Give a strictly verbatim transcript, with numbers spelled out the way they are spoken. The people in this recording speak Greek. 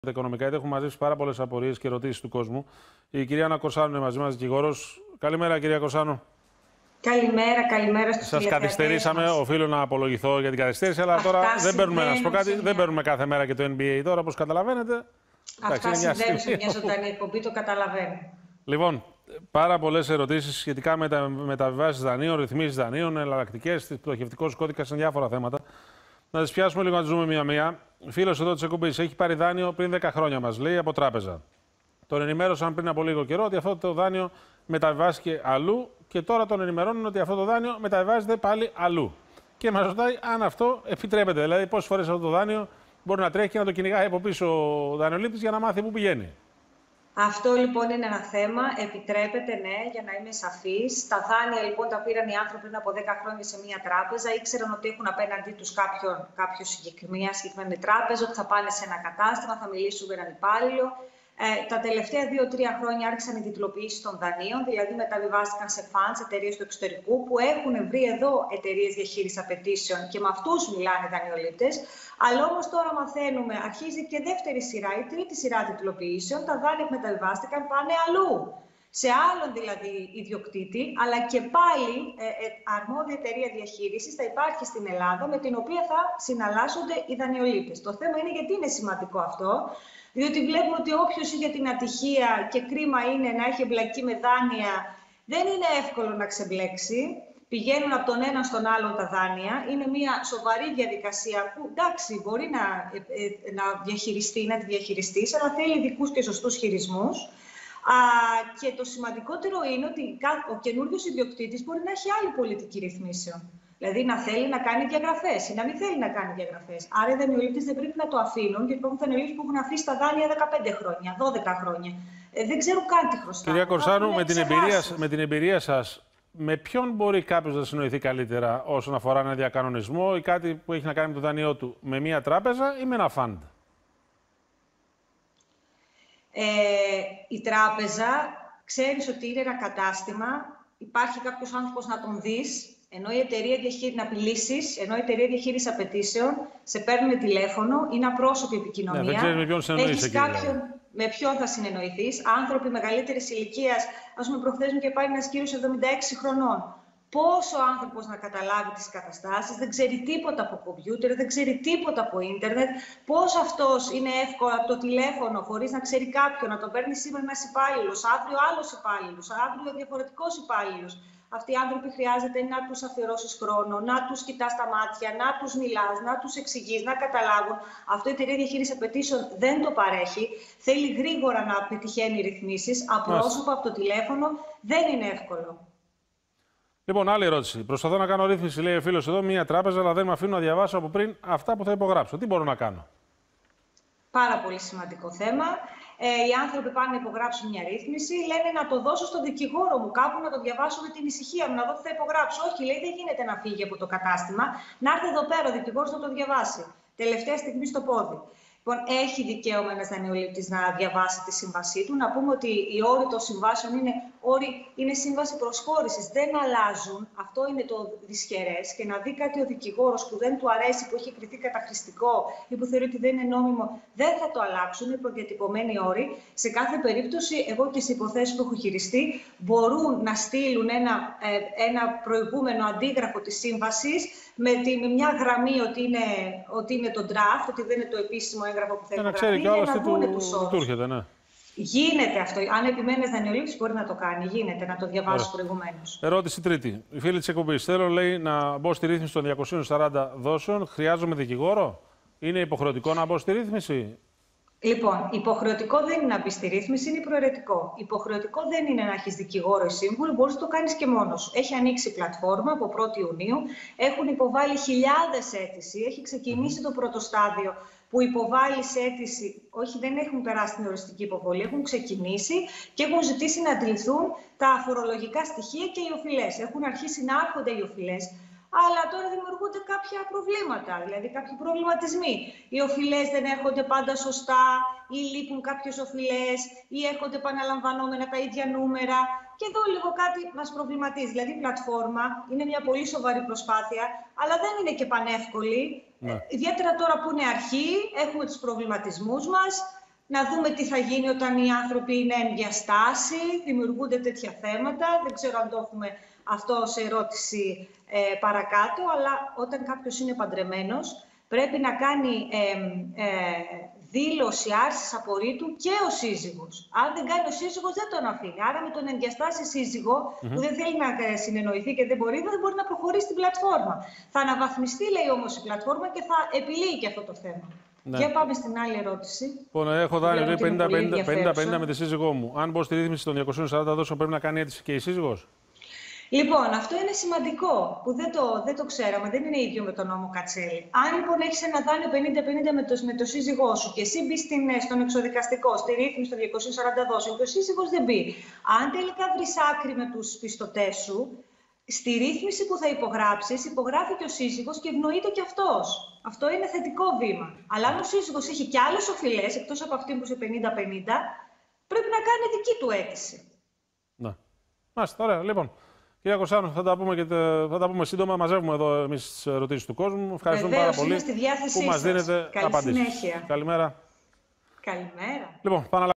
Τα οικονομικά, γιατί έχουμε μαζέψει πάρα πολλές απορίες και ερωτήσεις του κόσμου. Η κυρία Άννα Κορσάνου είναι μαζί μας, δικηγόρος. Καλημέρα, κυρία Κορσάνου. Καλημέρα, καλημέρα στους Σας καθυστερήσαμε. μας. Οφείλω να απολογηθώ για την καθυστέρηση, αλλά Αυτά τώρα δεν παίρνουμε, να σου πω κάτι, μια... δεν παίρνουμε κάθε μέρα και το N B A τώρα, όπως καταλαβαίνετε. Αυτά συμβαίνουν σε μια ζωντανή εκπομπή, το καταλαβαίνω. Λοιπόν, πάρα πολλές ερωτήσεις σχετικά με τα μεταβιβάσεις δανείων, ρυθμίσεις δανείων, εναλλακτικές, πτωχευτικός κώδικας σε διάφορα θέματα. Να τις πιάσουμε λίγο, να τις δούμε μία-μία. Φίλος εδώ της εκπομπής έχει πάρει δάνειο πριν δέκα χρόνια, μας λέει, από τράπεζα. Τον ενημέρωσαν πριν από λίγο καιρό ότι αυτό το δάνειο μεταβιβάστηκε αλλού και τώρα τον ενημερώνουν ότι αυτό το δάνειο μεταβιβάζεται πάλι αλλού. Και μας ρωτάει αν αυτό επιτρέπεται. Δηλαδή, πόσες φορές αυτό το δάνειο μπορεί να τρέχει και να το κυνηγάει από πίσω ο δανειολήπτης για να μάθει πού πηγαίνει. Αυτό λοιπόν είναι ένα θέμα. Επιτρέπεται, ναι, για να είμαι σαφής. Τα δάνεια λοιπόν τα πήραν οι άνθρωποι πριν από δέκα χρόνια σε μια τράπεζα. Ήξεραν ότι έχουν απέναντί τους κάποιο συγκεκριμένη συγκεκριμένη τράπεζα, ότι θα πάνε σε ένα κατάστημα, θα μιλήσουν με έναν υπάλληλο. Ε, τα τελευταία δύο τρία χρόνια άρχισαν οι τιτλοποιήσεις των δανείων, δηλαδή μεταβιβάστηκαν σε funds, εταιρείες του εξωτερικού, που έχουν βρει εδώ εταιρείες διαχείρισης απαιτήσεων και με αυτούς μιλάνε οι δανειολήπτες. Αλλά όμως τώρα μαθαίνουμε, αρχίζει και δεύτερη σειρά ή τρίτη σειρά τιτλοποιήσεων, τα δάνεια που μεταβιβάστηκαν πάνε αλλού. Σε άλλον δηλαδή ιδιοκτήτη, αλλά και πάλι ε, ε, αρμόδια εταιρεία διαχείρισης θα υπάρχει στην Ελλάδα, με την οποία θα συναλλάσσονται οι δανειολήπτες. Το θέμα είναι γιατί είναι σημαντικό αυτό. Διότι βλέπουμε ότι όποιος είχε την ατυχία και κρίμα είναι να έχει εμπλακεί με δάνεια, δεν είναι εύκολο να ξεμπλέξει. Πηγαίνουν από τον ένα στον άλλον τα δάνεια. Είναι μια σοβαρή διαδικασία που, εντάξει, μπορεί να, ε, ε, να διαχειριστεί, να τη διαχειριστείς, αλλά θέλει ειδικούς και σωστούς χειρισμούς. Α, και το σημαντικότερο είναι ότι ο καινούριος ιδιοκτήτης μπορεί να έχει άλλη πολιτική ρυθμίσεων. Δηλαδή να θέλει να κάνει διαγραφές ή να μην θέλει να κάνει διαγραφές. Άρα οι δανειολήπτες δεν πρέπει να το αφήνουν, γιατί υπάρχουν δανειολήπτες που έχουν αφήσει τα δάνεια δεκαπέντε χρόνια, δώδεκα χρόνια. Ε, δεν ξέρουν καν τι χρωστάνε. Κυρία Κορσάνου, με την, εμπειρία, με την εμπειρία σας, με ποιον μπορεί κάποιος να συνοηθεί καλύτερα όσον αφορά ένα διακανονισμό ή κάτι που έχει να κάνει με το δάνειό του, με μια τράπεζα ή με ένα φαντ? Ε, η τράπεζα, ξέρεις ότι είναι ένα κατάστημα, υπάρχει κάποιος άνθρωπος να τον δεις. Ενώ η εταιρεία διαχείρισης, να απειλήσεις, ενώ η εταιρεία διαχείρισης απαιτήσεων, σε παίρνουν τηλέφωνο, είναι απρόσωπη επικοινωνία. Ναι, δεν ξέρεις με ποιον συνεννοείσαι, έχεις κάποιον, με ποιον θα συνεννοηθείς. Άνθρωποι μεγαλύτερης ηλικίας, ας πούμε, προχθές μου και πάει ένας κύριος εβδομήντα έξι χρονών. Πόσο ο άνθρωπος να καταλάβει τις καταστάσεις, δεν ξέρει τίποτα από κομπιούτερ, δεν ξέρει τίποτα από ίντερνετ. Πώς αυτός είναι εύκολο από το τηλέφωνο, χωρίς να ξέρει κάποιον, να τον παίρνει σήμερα ένας υπάλληλος, αύριο άλλος υπάλληλος, αύριο διαφορετικός υπάλληλος. Αυτοί οι άνθρωποι χρειάζεται να τους αφιερώσεις χρόνο, να τους κοιτάς τα μάτια, να τους μιλάς, να τους εξηγείς, να καταλάβουν. Αυτό η εταιρεία διαχείρισης απαιτήσεων δεν το παρέχει. Θέλει γρήγορα να πετυχαίνει ρυθμίσεις. Απρόσωπα από το τηλέφωνο δεν είναι εύκολο. Λοιπόν, άλλη ερώτηση. Προσπαθώ να κάνω ρύθμιση, λέει ο φίλος εδώ, μια τράπεζα, αλλά δεν με αφήνω να διαβάσω από πριν αυτά που θα υπογράψω. Τι μπορώ να κάνω? Πάρα πολύ σημαντικό θέμα. Ε, οι άνθρωποι πάνε να υπογράψουν μια ρύθμιση, λένε να το δώσω στον δικηγόρο μου κάπου, να το διαβάσω με την ησυχία μου, να δω τι θα υπογράψω. Όχι, λέει, δεν γίνεται να φύγει από το κατάστημα, να έρθει εδώ πέρα ο δικηγόρος να το διαβάσει. Τελευταία στιγμή στο πόδι. Λοιπόν, έχει δικαίωμα ένας δανειολήπτης να διαβάσει τη σύμβασή του. Να πούμε ότι οι όροι των συμβάσεων είναι, όροι, είναι σύμβαση προσχώρησης, δεν αλλάζουν. Αυτό είναι το δυσχερές. Και να δει κάτι ο δικηγόρος που δεν του αρέσει, που έχει κριθεί καταχρηστικό ή που θεωρεί ότι δεν είναι νόμιμο, δεν θα το αλλάξουν. Είναι προδιατυπωμένοι όροι. Σε κάθε περίπτωση, εγώ και σε υποθέσεις που έχω χειριστεί, μπορούν να στείλουν ένα, ε, ένα προηγούμενο αντίγραφο της σύμβασης με, τη, με μια γραμμή ότι είναι, ότι είναι το draft, ότι δεν είναι το επίσημο έγγραφο που θα υπογραφεί. Να ξέρει και όλος τι του έρχεται, ναι. Γίνεται αυτό. Αν επιμένει δανειολήπτης, μπορεί να το κάνει. Γίνεται να το διαβάσει προηγουμένως. Ερώτηση τρίτη. Η φίλη της εκπομπής. Θέλω, λέει, να μπω στη ρύθμιση των διακοσίων σαράντα δόσεων. Χρειάζομαι δικηγόρο? Είναι υποχρεωτικό να μπω στη ρύθμιση? Λοιπόν, υποχρεωτικό δεν είναι να μπει στη ρύθμιση, είναι προαιρετικό. Υποχρεωτικό δεν είναι να έχει δικηγόρο ή σύμβουλο, μπορεί να το κάνει και μόνο σου. Έχει ανοίξει πλατφόρμα από πρώτη Ιουνίου, έχουν υποβάλει χιλιάδες αίτηση, έχει ξεκινήσει το πρώτο στάδιο που υποβάλλει αίτηση, όχι δεν έχουν περάσει την οριστική υποβολή, έχουν ξεκινήσει και έχουν ζητήσει να αντιληφθούν τα φορολογικά στοιχεία και οι οφειλές. Έχουν αρχίσει να έρχονται οι οφειλές. Αλλά τώρα δημιουργούνται κάποια προβλήματα, δηλαδή κάποιοι προβληματισμοί. Οι οφειλές δεν έρχονται πάντα σωστά, ή λείπουν κάποιες οφειλές, ή έρχονται επαναλαμβανόμενα τα ίδια νούμερα. Και εδώ λίγο κάτι μας προβληματίζει. Δηλαδή, η πλατφόρμα είναι μια πολύ σοβαρή προσπάθεια, αλλά δεν είναι και πανεύκολη. Ναι. Ε, ιδιαίτερα τώρα που είναι αρχή, έχουμε τους προβληματισμούς μας. να δούμε τι θα γίνει όταν οι άνθρωποι είναι εν διαστάση, δημιουργούνται τέτοια θέματα. Δεν ξέρω αν το έχουμε αυτό σε ερώτηση ε, παρακάτω, αλλά όταν κάποιος είναι παντρεμένος, πρέπει να κάνει ε, ε, δήλωση άρσης απορρίτου και ο σύζυγος. Αν δεν κάνει ο σύζυγος, δεν τον αφήνει. Άρα με τον εγκιαστάσει σύζυγο, mm-hmm. που δεν θέλει να συνεννοηθεί και δεν μπορεί, δεν μπορεί να προχωρήσει την πλατφόρμα. Θα αναβαθμιστεί, λέει όμως, η πλατφόρμα και θα επιλύει και αυτό το θέμα. Ναι. Για πάμε στην άλλη ερώτηση. Λοιπόν, έχω δάνειο πενήντα πενήντα με τη σύζυγό μου. Αν μπω στη ρύθμιση των διακοσίων σαράντα δόσεων, πρέπει να κάνει αίτηση και η σύζυγος. Λοιπόν, αυτό είναι σημαντικό, που δεν το, δεν το ξέραμε, δεν είναι ίδιο με τον νόμο Κατσέλη. Αν λοιπόν έχεις ένα δάνειο πενήντα πενήντα με το, με το σύζυγό σου και εσύ μπει στην, στον εξωδικαστικό, στη ρύθμιση των διακοσίων σαράντα δόσεων και ο σύζυγος δεν μπει, αν τελικά βρεις άκρη με τους πιστωτές σου, στη ρύθμιση που θα υπογράψεις, υπογράφει και ο σύζυγος και ευνοείται και αυτός. Αυτό είναι θετικό βήμα. Αλλά αν ο σύζυγος έχει και άλλες οφειλές, εκτός από αυτή που είσαι πενήντα πενήντα, πρέπει να κάνει δική του αίτηση. Ναι. Μάλιστα, ωραία. Λοιπόν. Κυρία Κωνσταντίνου, θα τα πούμε, και τε, θα τα πούμε σύντομα. Μαζεύουμε εδώ εμείς τις ερωτήσεις του κόσμου. Ευχαριστούμε πάρα πολύ στη διάθεσή που μας σας. δίνετε Καλή απαντήσεις. Συνέχεια. Καλημέρα. Καλημέρα. Λοιπόν, πάμε